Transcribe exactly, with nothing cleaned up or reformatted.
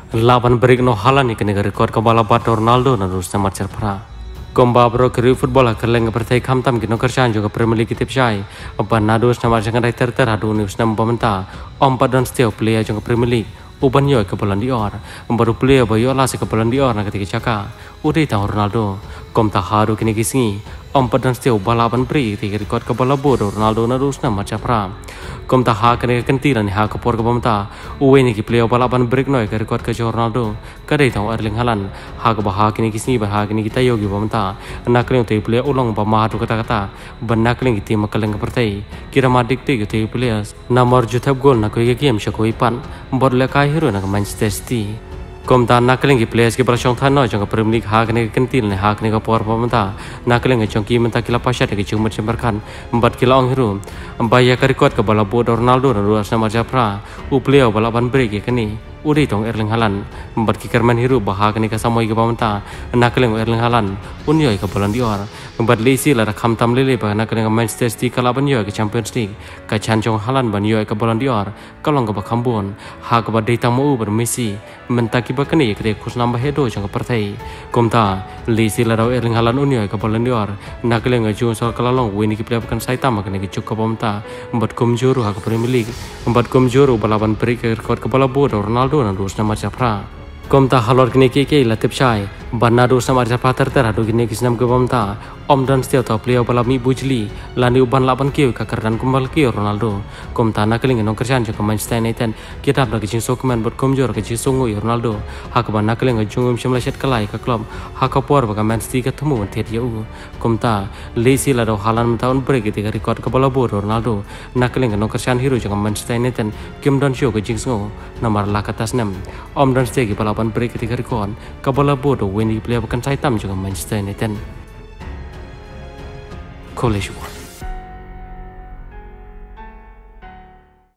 Laban break no halan ni kene record ka bala bat Ronaldo na rus na matcher pra. Komba bro kiri football ka leng pertai kham tam kino kerjaan juga Premier League tip shai. Apa nados na matcher kan ter ter hadu news na pementa. Om padan still player juga Premier League. Uban yo ke bulan di or. Baru player bayo la se ke bulan di or na ketika caka. Udah tahu Ronaldo. Kom ta haru kini kisngi. Om padan still balaban break ketika record ka bala bodo Ronaldo na rus na matcher pra. Kom ta ha kene kentiran ha ka por ka pementa. Uwe ni ki player balaban break no ke record ka Ronaldo. Kadai tahu Erling Haaland. Ha ka bah kini kisni bah kini kita yogi pementa. Nakling te player ulang ba ma tu kata-kata. Ban nakling ti makaleng ka pertai. Kira madik te te players. Namor jutab gol na ko ye game sha ko ipan. Bor le kai hero na Manchester City. Kom ta nakling ki players ki berasong than no jong Premier League ha kene kentil ne ha kene ka por pementa. Nakling jong ki menta kila pasat ke chung macam berkan. Empat kila ong hero. Mbaya ka record ka bala bod Ronaldo na ruas na majapra. U player bala ban break ye kene. Udah tong Erling Haaland membuat kikerman hiru bahag ni kasamoy ke pamenta nakeleng Erling Haaland unyoy ke bulan dior membuat lesi lara kham tam lele bah nakeleng Manchester City kalaban yoy ke Champions League ka chancong Haaland ban yoy ke bulan dior kalong ke bakambon ha ke badai tamu ber Messi mentaki bakani ke kus nambah hedo jong ke pertai komta lesi lara Erling Haaland unyoy ke bulan dior nakeleng jung so kalalong wini ke player bukan sai tam ke cuk ke pamenta membuat komjuru ha ke Premier League membuat komjuru balaban break ke rekod ke bala bod Ronaldo na dus na matjapra. Komta halor kini keke latip shai. Banna dus na matjapra ter ter hadu kini kisnam ke pamta. Om dan setiap tau player bala mi bujli. Lani uban laban kiu ka kerdan kumbal kiu Ronaldo. Komta nakeling nong kerjaan jo ke Manchester United. Kita abna kecing sokumen buat komjor kecing songo Ronaldo. Hak ban nakeling jungum shemlaset kelai ka klub. Hak por baka Man City ketemu tet yau. Komta lesi la do halan tahun break ketika record ke bola bor Ronaldo. Nakeling nong kerjaan hero jo ke Manchester United. Kim don show kecing songo. Nomor lakatas enam. Om dan setiap balapan break ketika record ke bola bor Wendy player bukan saya tam jo ke Manchester United. College one.